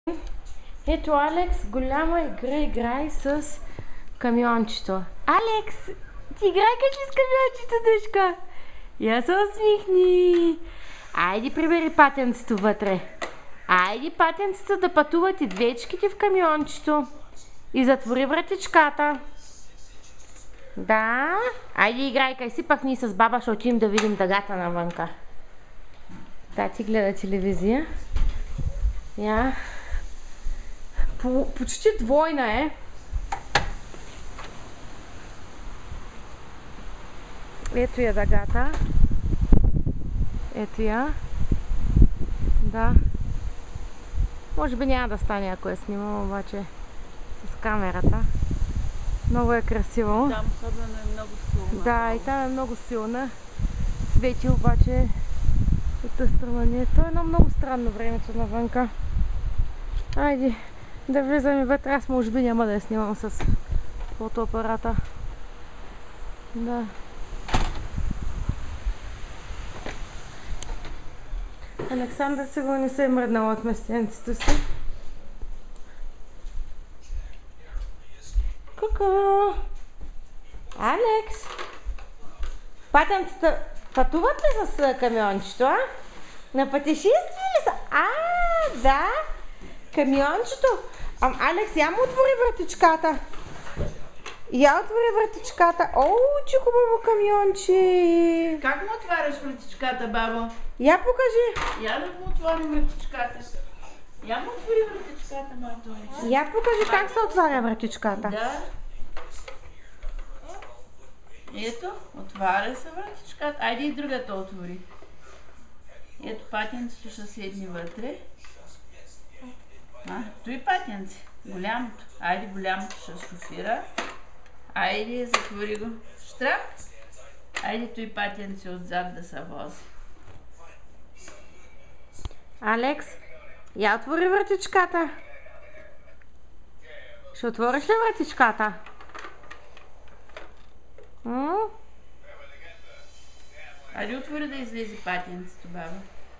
Ето, Алекс, голяма игра играй с камиончето. Алекс, ти играй ли с камиончето, дъжка? Я се усмихни. Айди, прибери патенцето вътре. Айди, патенцето да пътуват и двечките в камиончето. И затвори вратичката. Да. Айди, играй, си пак ние с баба ще отидем да видим дъгата навънка. Тати гледа телевизия. Я. Почти двойна е. Ето я дъгата. Ето я. Да. Може би няма да стане, ако я снимам, обаче с камерата. Много е красиво. Там особено е много силна. Да, и там е много силна. Свети обаче от тази страна не. То е едно много странно времето навънка. Айде да влизаме вътре. Аз може би няма да я снимам с фотоапарата. Да. Александър сигурно не се е мръднал от местенцето си. Ку-ку! Алекс! Патенцата пътуват ли с камиончето, а? На пътешествие ли са? Да! Камиончето! Алекс, я му отвори вратичката. Я отвори вратичката. О, че хубаво камионче! Как му отваряш вратичката, бабо? Я покажи. Я да му отворим вратичката. Я му отвори вратичката, моето момиче. Я покажи как се отваря вратичката. Да. Ето, отваря се вратичката. Айде и другата отвори. Ето патенцето ще седни вътре. Той патенце. Голямото. Айде голямото ще шофира. Айде, затвори го. Штрак. Айде той патенце отзад да се вози. Алекс, я отвори вратичката. Ще отвориш ли вратичката? Айде отвори да излезе патенцето, баба.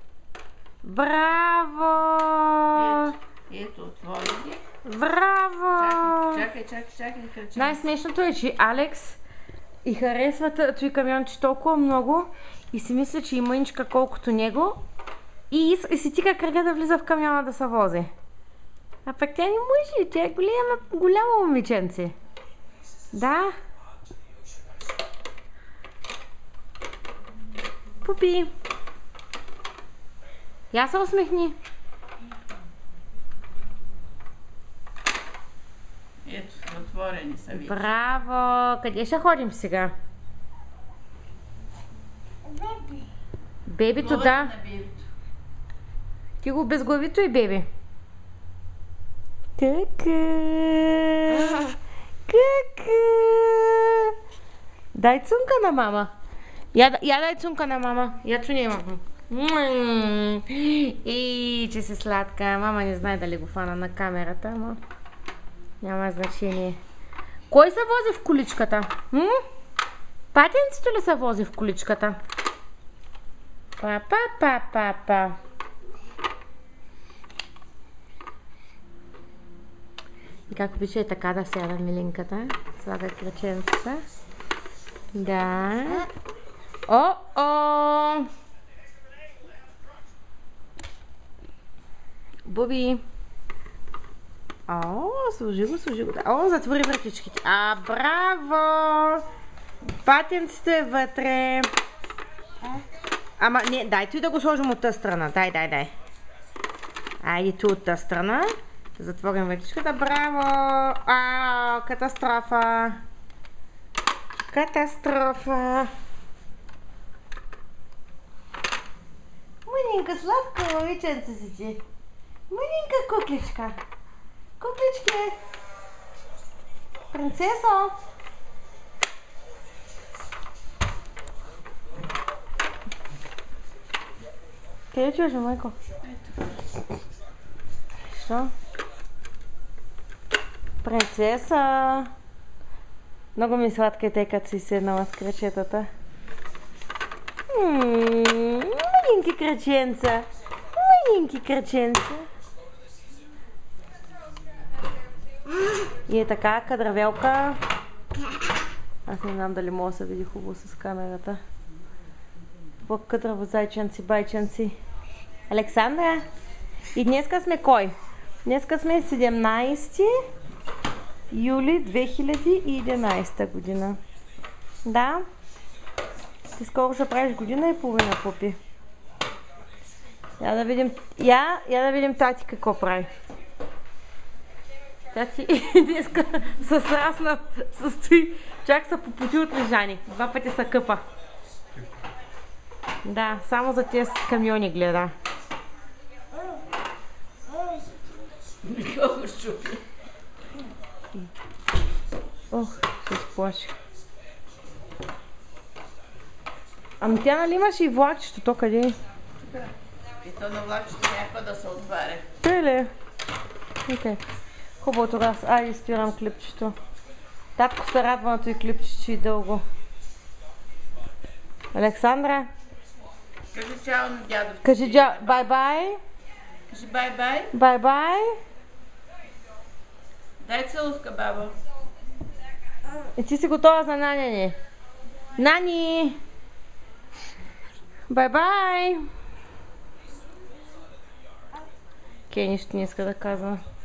Браво! Ето, отвори ги. Браво! Чакай, кръче. Най-смешното е, че Алекс и харесва този камионче толкова много и си мисля, че и мъничка колкото него и си тика кръга да влиза в камиона да се вози. А пък тя не може, тя е голямо момиченце. Да. Пупи. Я се усмихни. Ето, отворени са вече. Браво! Къде ще ходим сега? Бебито, да. На бебито. Ти го безглавито и беби. Кака. Дай цунка на мама. Я дай цунка на мама. Я цуни мама. И че си сладка. Мама не знае дали го фана на камерата, ама няма значение. Кой се вози в количката? Патенцето ли се вози в количката? Па. И как обича е така да сяда милинката. Слага кръченцата. Да. О! Буби. Служи го. Да. Затвори вратичките. Браво! Патенцето е вътре. Ама, не, дай ти да го сложим от тази страна. Дай. Айде tu от тази страна. Затворим вратичката. Браво! Катастрофа! Мънинка, сладка момиченце си ти. Мънинка кукличка. Куклички. Принцесо. Къде чуеш, майко? Що? Принцеса. Много ми сладка е тъй като си седнала с крачетата. Маленьки краченца. И е така, кадравелка. Аз не знам дали мога да се види хубаво с камерата. Какво къдраво зайченци, байченци. Александра! И днеска сме кой? Днеска сме 17 юли 2011 година. Да? Ти скоро ще правиш година и половина, Пупи. Я да видим, да видим тати какво прави. Тати днеска се срасна, състои, чак са попоти от лежани. 2 пъти са къпа. Да, само за тези камиони гледа. Никога щупи. Ох, се изплаши. Ами тя нали имаше и влакчето, то къде е? И то на влакчето някаква да се отваря. Той ли е? Окей. Хубаво тогава. Айде спирам клипчето. Татко се радва на този клипче и дълго. Александра? Кажи чао на дядо. Кажи бай-бай. Кажи бай-бай. Бай-бай. Дай целувка, баба. И ти си готова за наняне. Нани! Бай-бай! Кей нищо не иска да казва.